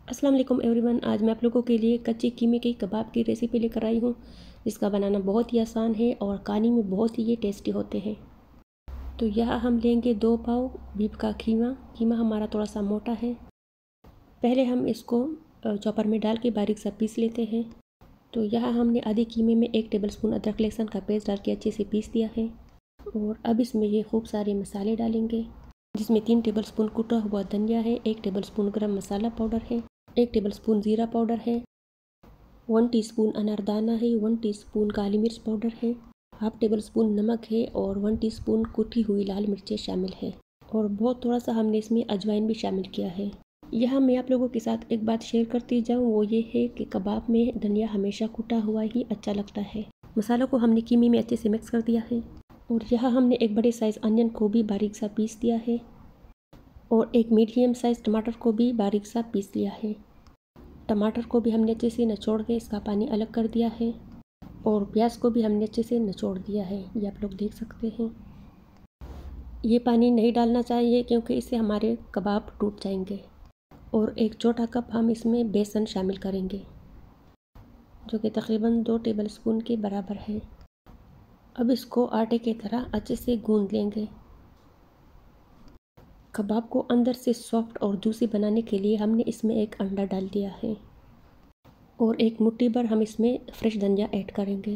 अस्सलाम वालेकुम एवरीवन। आज मैं आप लोगों के लिए कच्चे कीमे के कबाब की रेसिपी लेकर आई हूँ, जिसका बनाना बहुत ही आसान है और खाने में बहुत ही ये टेस्टी होते हैं। तो यहाँ हम लेंगे 2 पाव बीफ का कीमा। कीमा हमारा थोड़ा सा मोटा है। पहले हम इसको चॉपर में डाल के बारीक सा पीस लेते हैं। तो यहाँ हमने आधे कीमे में 1 टेबलस्पून अदरक लहसुन का पेस्ट डाल के अच्छे से पीस दिया है। और अब इसमें ये खूब सारे मसाले डालेंगे, जिसमें 3 टेबलस्पून कुटा हुआ धनिया है, 1 टेबलस्पून गरम मसाला पाउडर है, 1 टेबलस्पून ज़ीरा पाउडर है, 1 टीस्पून अनारदाना है, 1 टीस्पून काली मिर्च पाउडर है, हाफ टेबल स्पून नमक है और 1 टीस्पून कुटी हुई लाल मिर्चें शामिल है। और बहुत थोड़ा सा हमने इसमें अजवाइन भी शामिल किया है। यहाँ मैं आप लोगों के साथ एक बात शेयर करती जाऊँ, वो ये है कि कबाब में धनिया हमेशा कुटा हुआ ही अच्छा लगता है। मसालों को हमने कीमे में अच्छे से मिक्स कर दिया है। और यहाँ हमने एक बड़े साइज़ अनियन को भी बारीक सा पीस दिया है और एक मीडियम साइज़ टमाटर को भी बारीक सा पीस लिया है। टमाटर को भी हमने अच्छे से निचोड़ के इसका पानी अलग कर दिया है और प्याज को भी हमने अच्छे से निचोड़ दिया है, ये आप लोग देख सकते हैं। ये पानी नहीं डालना चाहिए क्योंकि इससे हमारे कबाब टूट जाएंगे। और एक छोटा कप हम इसमें बेसन शामिल करेंगे, जो कि तकरीबन 2 टेबलस्पून के बराबर है। अब इसको आटे की तरह अच्छे से गूंद लेंगे। कबाब को अंदर से सॉफ्ट और जूसी बनाने के लिए हमने इसमें एक अंडा डाल दिया है और एक मुट्ठी भर हम इसमें फ्रेश धनिया ऐड करेंगे।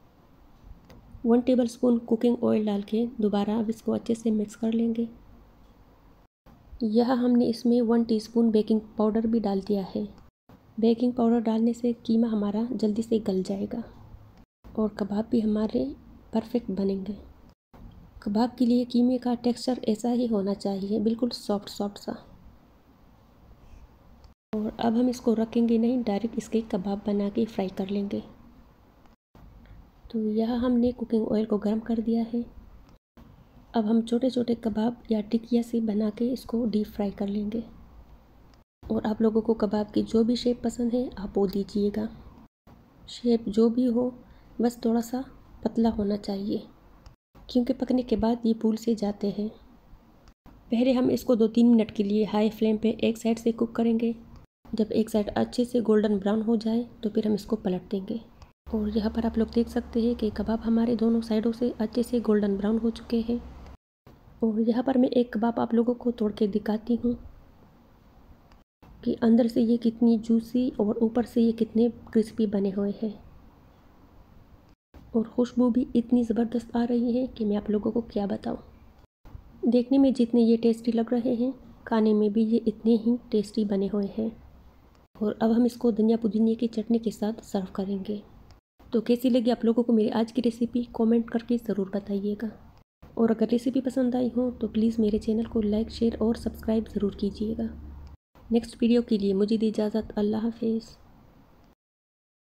1 टेबलस्पून कुकिंग ऑयल डाल के दोबारा अब इसको अच्छे से मिक्स कर लेंगे। यह हमने इसमें 1 टीस्पून बेकिंग पाउडर भी डाल दिया है। बेकिंग पाउडर डालने से कीमा हमारा जल्दी से गल जाएगा और कबाब भी हमारे परफेक्ट बनेंगे। कबाब के लिए कीमे का टेक्सचर ऐसा ही होना चाहिए, बिल्कुल सॉफ्ट सा। और अब हम इसको रखेंगे नहीं, डायरेक्ट इसके कबाब बना के फ्राई कर लेंगे। तो यहाँ हमने कुकिंग ऑयल को गर्म कर दिया है। अब हम छोटे छोटे कबाब या टिकिया से बना के इसको डीप फ्राई कर लेंगे। और आप लोगों को कबाब की जो भी शेप पसंद है आप वो दीजिएगा। शेप जो भी हो, बस थोड़ा सा पतला होना चाहिए, क्योंकि पकने के बाद ये फूल से जाते हैं। पहले हम इसको 2-3 मिनट के लिए हाई फ्लेम पे एक साइड से कुक करेंगे। जब एक साइड अच्छे से गोल्डन ब्राउन हो जाए तो फिर हम इसको पलट देंगे। और यहाँ पर आप लोग देख सकते हैं कि कबाब हमारे दोनों साइडों से अच्छे से गोल्डन ब्राउन हो चुके हैं। और यहाँ पर मैं एक कबाब आप लोगों को तोड़ के दिखाती हूँ कि अंदर से ये कितनी जूसी और ऊपर से ये कितने क्रिस्पी बने हुए हैं। और खुशबू भी इतनी ज़बरदस्त आ रही है कि मैं आप लोगों को क्या बताऊँ। देखने में जितने ये टेस्टी लग रहे हैं, खाने में भी ये इतने ही टेस्टी बने हुए हैं। और अब हम इसको धनिया पुदीने की चटनी के साथ सर्व करेंगे। तो कैसी लगी आप लोगों को मेरी आज की रेसिपी, कमेंट करके ज़रूर बताइएगा। और अगर रेसिपी पसंद आई हो तो प्लीज़ मेरे चैनल को लाइक, शेयर और सब्सक्राइब ज़रूर कीजिएगा। नेक्स्ट वीडियो के लिए मुझे दी इजाज़त। अल्लाह हाफिज़।